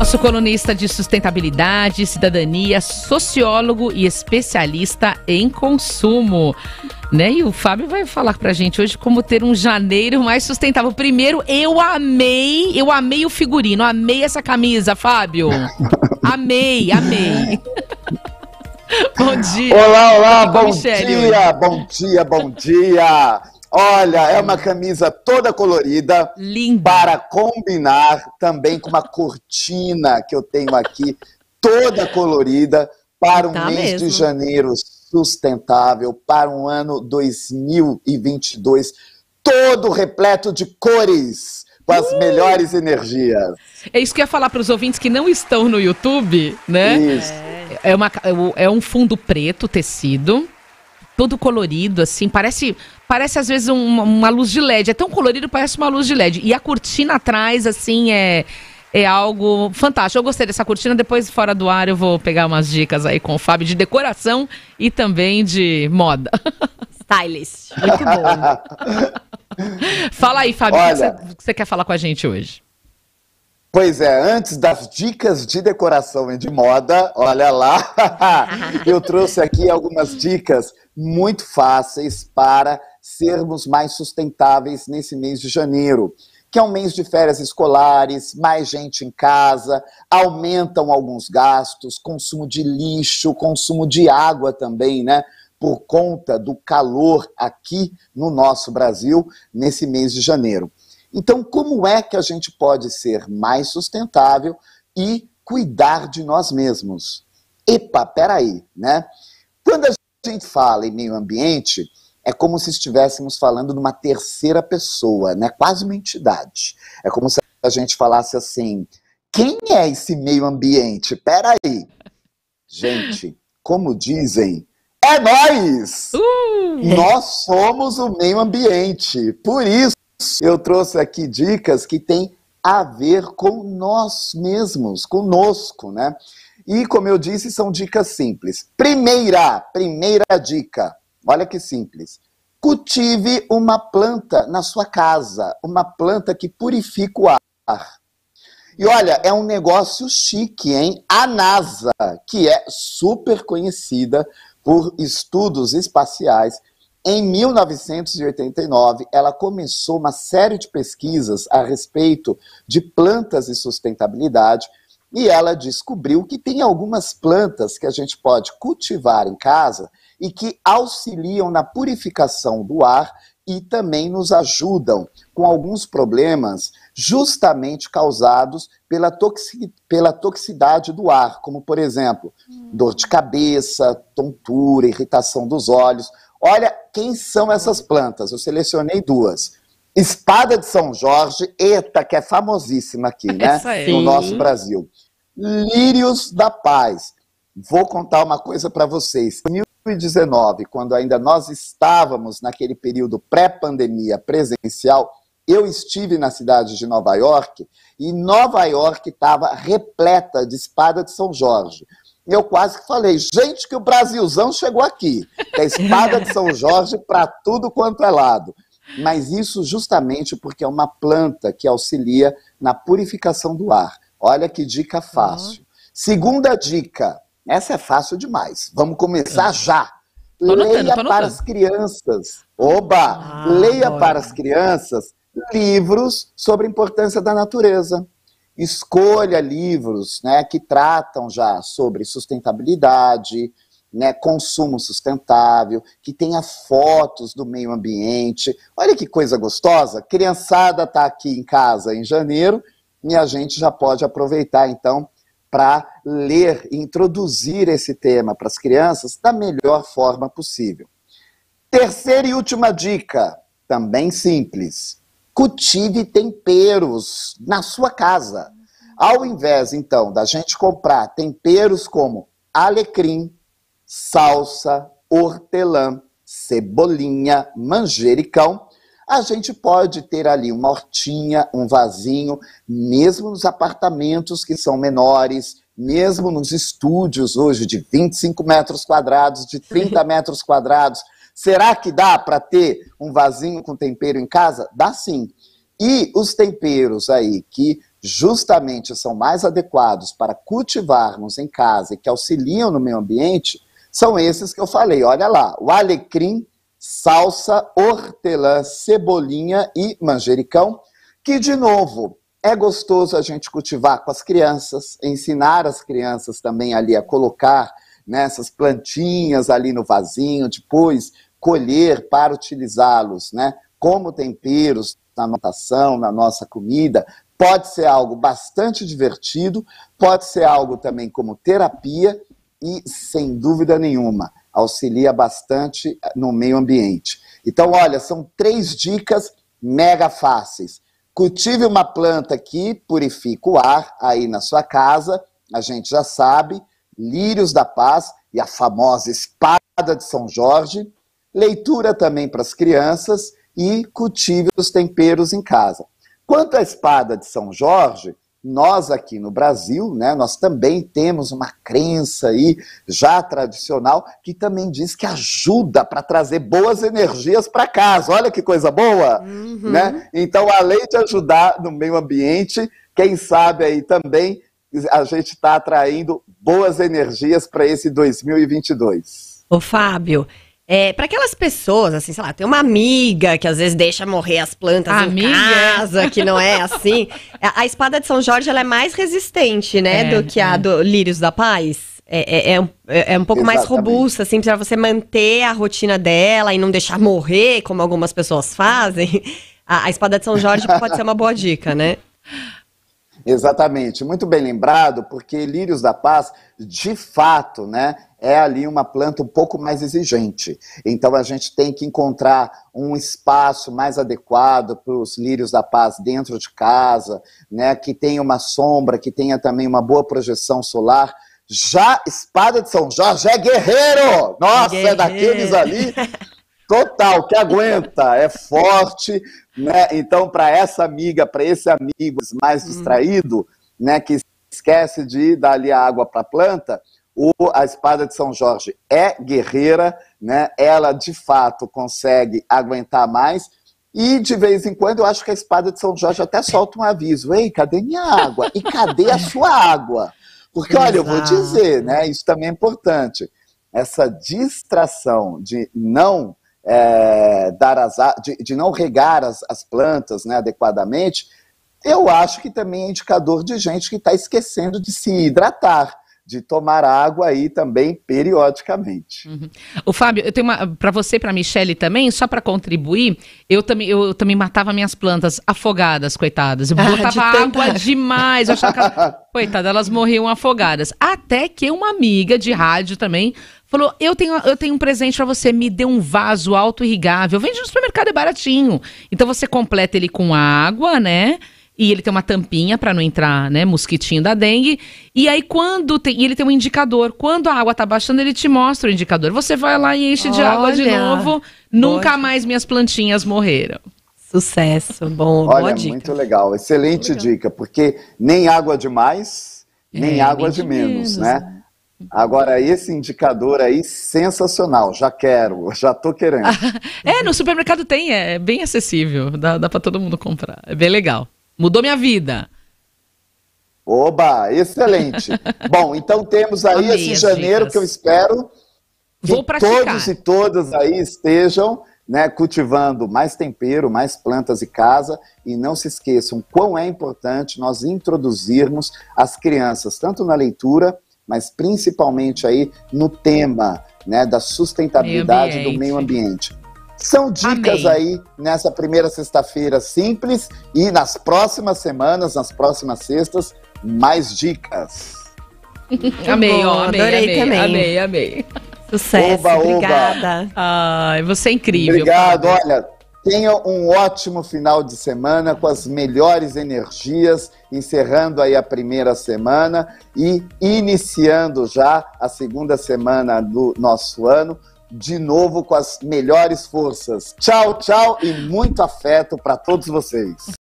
Nosso colunista de sustentabilidade, cidadania, sociólogo e especialista em consumo. Né? E o Fábio vai falar pra gente hoje como ter um janeiro mais sustentável. Primeiro, eu amei o figurino, amei essa camisa, Fábio. Amei. Bom dia. Olá, bom dia. Olha, é uma camisa toda colorida, linda, para combinar também com uma cortina que eu tenho aqui, toda colorida, para um mês de janeiro sustentável, para um ano 2022, todo repleto de cores, com as melhores energias. É isso que eu ia falar para os ouvintes que não estão no YouTube, né? Isso. É um fundo preto, tecido, todo colorido, assim, parece às vezes uma luz de LED. É tão colorido, parece uma luz de LED. E a cortina atrás, assim, é algo fantástico. Eu gostei dessa cortina. Depois, fora do ar, eu vou pegar umas dicas aí com o Fábio de decoração e também de moda. Stylist. Muito bom. Fala aí, Fábio, o que você quer falar com a gente hoje? Pois é, antes das dicas de decoração e de moda, olha lá, eu trouxe aqui algumas dicas muito fáceis para sermos mais sustentáveis nesse mês de janeiro, que é um mês de férias escolares, mais gente em casa, aumentam alguns gastos, consumo de lixo, consumo de água também, né? Por conta do calor aqui no nosso Brasil, nesse mês de janeiro. Então, como é que a gente pode ser mais sustentável e cuidar de nós mesmos? Epa, peraí, né? Quando a gente fala em meio ambiente, é como se estivéssemos falando de uma terceira pessoa, né? Quase uma entidade. É como se a gente falasse assim, quem é esse meio ambiente? Peraí. Gente, como dizem, é nós! Nós somos o meio ambiente. Por isso, eu trouxe aqui dicas que têm a ver com nós mesmos, conosco, né? E, como eu disse, são dicas simples. Primeira dica, olha que simples. Cultive uma planta na sua casa, uma planta que purifica o ar. E olha, é um negócio chique, hein? A NASA, que é super conhecida por estudos espaciais, em 1989, ela começou uma série de pesquisas a respeito de plantas e sustentabilidade, e ela descobriu que tem algumas plantas que a gente pode cultivar em casa e que auxiliam na purificação do ar e também nos ajudam com alguns problemas justamente causados pela toxicidade do ar, como, por exemplo, dor de cabeça, tontura, irritação dos olhos. Olha, quem são essas plantas? Eu selecionei duas. Espada de São Jorge, eita, que é famosíssima aqui, né? No nosso Brasil. Lírios da Paz. Vou contar uma coisa para vocês. Em 2019, quando ainda nós estávamos naquele período pré-pandemia presencial, eu estive na cidade de Nova York, e Nova York estava repleta de espada de São Jorge. Eu quase que falei, gente, que o Brasilzão chegou aqui. É espada de São Jorge para tudo quanto é lado. Mas isso justamente porque é uma planta que auxilia na purificação do ar. Olha que dica fácil. Segunda dica, essa é fácil demais. Vamos começar já. Leia para as crianças. Leia para as crianças livros sobre a importância da natureza. Escolha livros, né, que tratam já sobre sustentabilidade, né, consumo sustentável, que tenha fotos do meio ambiente. Olha que coisa gostosa. Criançada está aqui em casa em janeiro e a gente já pode aproveitar, então, para ler e introduzir esse tema para as crianças da melhor forma possível. Terceira e última dica, também simples. Cultive temperos na sua casa. Ao invés, então, da gente comprar temperos como alecrim, salsa, hortelã, cebolinha, manjericão, a gente pode ter ali uma hortinha, um vasinho, mesmo nos apartamentos que são menores, mesmo nos estúdios hoje de 25 metros quadrados, de 30 metros quadrados. Será que dá para ter um vasinho com tempero em casa? Dá sim. E os temperos aí que justamente são mais adequados para cultivarmos em casa e que auxiliam no meio ambiente, são esses que eu falei. Olha lá, o alecrim, salsa, hortelã, cebolinha e manjericão, que, de novo, é gostoso a gente cultivar com as crianças, ensinar as crianças também ali a colocar essas plantinhas ali no vasinho, depois colher para utilizá-los, como temperos na alimentação, na nossa comida. Pode ser algo bastante divertido, pode ser algo também como terapia e, sem dúvida nenhuma, auxilia bastante no meio ambiente. Então, olha, são 3 dicas mega fáceis. Cultive uma planta que purifica o ar aí na sua casa, a gente já sabe, lírios da paz e a famosa espada de São Jorge, leitura também para as crianças e cultive os temperos em casa. Quanto à espada de São Jorge, nós aqui no Brasil, nós também temos uma crença aí já tradicional que também diz que ajuda para trazer boas energias para casa. Olha que coisa boa! Então, além de ajudar no meio ambiente, quem sabe aí também a gente está atraindo boas energias para esse 2022. Ô, Fábio, para aquelas pessoas, assim, sei lá, tem uma amiga que às vezes deixa morrer as plantas em casa, que não é assim. A espada de São Jorge, ela é mais resistente, do que a do Lírios da Paz. É um pouco mais robusta, assim, para você manter a rotina dela e não deixar morrer, como algumas pessoas fazem. A espada de São Jorge pode ser uma boa dica, né? Exatamente, muito bem lembrado, porque Lírios da Paz, de fato, é ali uma planta um pouco mais exigente. Então a gente tem que encontrar um espaço mais adequado para os lírios da paz dentro de casa, que tenha uma sombra, que tenha também uma boa projeção solar. Já espada de São Jorge é guerreiro! Nossa, guerreiro. É daqueles ali... Total, que aguenta, é forte, Então, para essa amiga, para esse amigo mais distraído, que esquece de dar ali a água para a planta, a espada de São Jorge é guerreira, Ela, de fato, consegue aguentar mais. E, de vez em quando, eu acho que a espada de São Jorge até solta um aviso. Ei, cadê minha água? E cadê a sua água? Porque, olha, eu vou dizer, isso também é importante. Essa distração de não... de não regar as plantas adequadamente, eu acho que também é indicador de gente que está esquecendo de se hidratar, de tomar água aí também periodicamente. O Fábio, eu tenho para você e para a Michele também, só para contribuir, eu também matava minhas plantas afogadas, coitadas. Eu botava água demais, eu achava que, coitada, elas morriam afogadas. Até que uma amiga de rádio também falou, eu tenho um presente pra você, me dê um vaso auto-irrigável. Vende no supermercado, é baratinho. Então você completa ele com água, E ele tem uma tampinha pra não entrar, mosquitinho da dengue. E aí e ele tem um indicador. Quando a água tá baixando, ele te mostra o indicador. Você vai lá e enche de água de novo. Nunca mais minhas plantinhas morreram. Sucesso, bom, olha, boa dica. Muito legal, excelente dica, porque nem água demais, nem água de menos, Agora, esse indicador aí, sensacional, já tô querendo. No supermercado tem, é bem acessível, dá pra todo mundo comprar, é bem legal. Mudou minha vida. Oba, excelente. Bom, então temos aí esse janeiro dicas. Que eu espero que todos e todas aí estejam cultivando mais tempero, mais plantas em casa, e não se esqueçam quão é importante nós introduzirmos as crianças, tanto na leitura, mas principalmente aí no tema da sustentabilidade do meio ambiente. São dicas aí nessa primeira sexta-feira simples, e nas próximas semanas, nas próximas sextas, mais dicas. Amei, adorei também. Amei. Sucesso, obrigada. Ai, você é incrível. Obrigado, olha, tenha um ótimo final de semana com as melhores energias, encerrando aí a primeira semana e iniciando já a segunda semana do nosso ano, de novo com as melhores forças. Tchau, tchau e muito afeto para todos vocês.